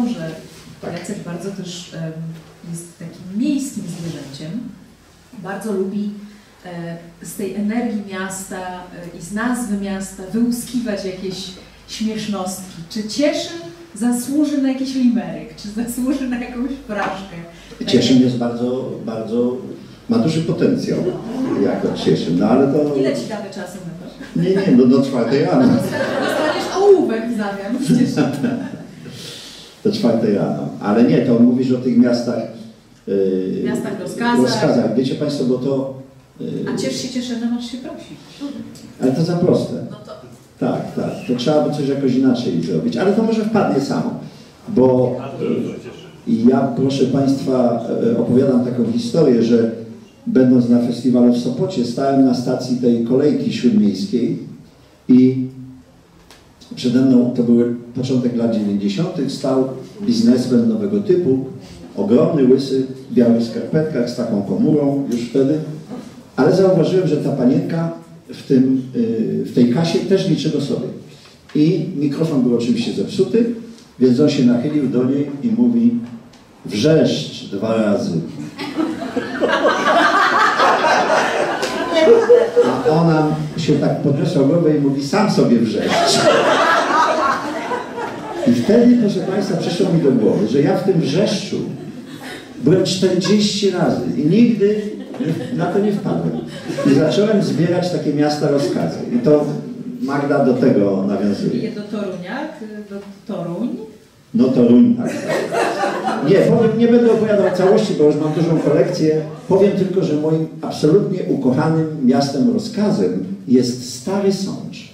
że Jacek bardzo też jest takim miejskim zwierzęciem. Bardzo lubi z tej energii miasta i z nazwy miasta wyłuskiwać jakieś śmiesznostki. Czy Cieszyn zasłuży na jakiś limeryk, czy zasłuży na jakąś fraszkę? Cieszyn jest bardzo, ma duży potencjał jako Cieszyn, no ale to... Ile ci damy czasu na to? Nie, no do 4 rano. Dostaniesz ołówek w zamian w Cieszynie. Do 4 rano. Ale nie, to mówisz o tych miastach... miastach rozkazach. Wiecie Państwo, bo to... A ciesz się Cieszynem, aż się prosi. Ale to za proste. No to... Tak. To trzeba by coś jakoś inaczej zrobić. Ale to może wpadnie samo. Bo ja, proszę Państwa, opowiadam taką historię, że będąc na festiwalu w Sopocie, stałem na stacji tej kolejki śródmiejskiej i przede mną, to był początek lat 90., stał biznesmen nowego typu, ogromny, łysy, w białych skarpetkach z taką komórą już wtedy, ale zauważyłem, że ta panienka w tej kasie też liczy do sobie. I mikrofon był oczywiście zepsuty, więc on się nachylił do niej i mówi: wrzeszcz 2 razy. A ona się tak podniosła głowę i mówi: sam sobie wrzeszcz. I wtedy, proszę Państwa, przyszło mi do głowy, że ja w tym wrzeszczu byłem 40 razy i nigdy na to nie wpadłem. I zacząłem zbierać takie miasta rozkazy. I to Magda do tego nawiązuje. Do Torunia, do Toruń. No Toruń, tak. Nie będę opowiadał całości, bo już mam dużą kolekcję. Powiem tylko, że moim absolutnie ukochanym miastem rozkazem jest Stary Sącz.